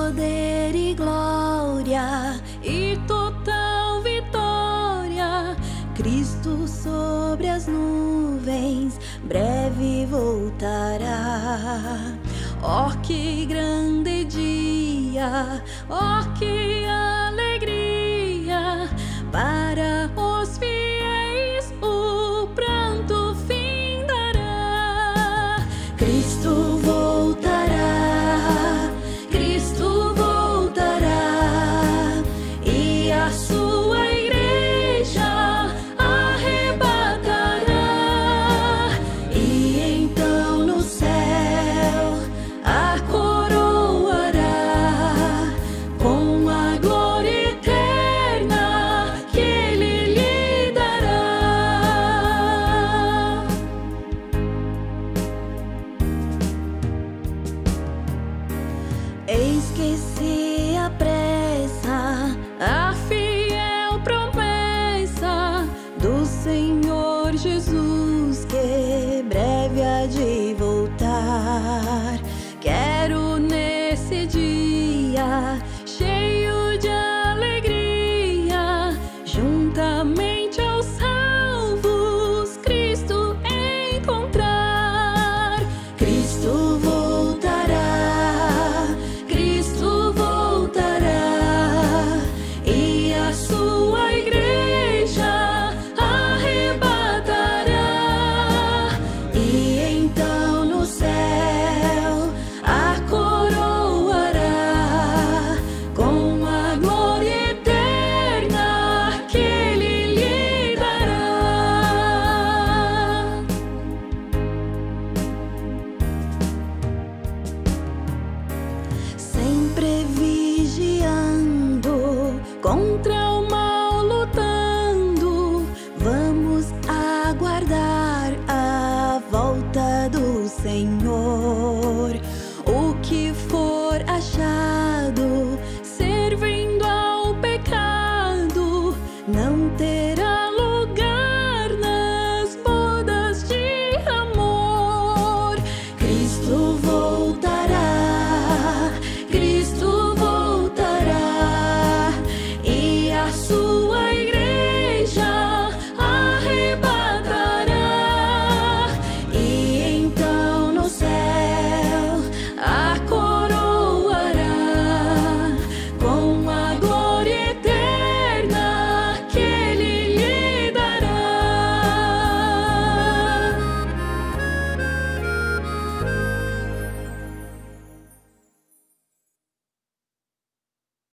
poder e glória e total vitória. Cristo sobre as nuvens breve voltará. Oh, que grande dia! Oh, que alegria! Para os fiéis o pranto findará. Cristo voltará, Cristo voltará, e a sua igreja arrebatará. E então no céu a coroará com a glória eterna que Ele lhe dará. Eis que se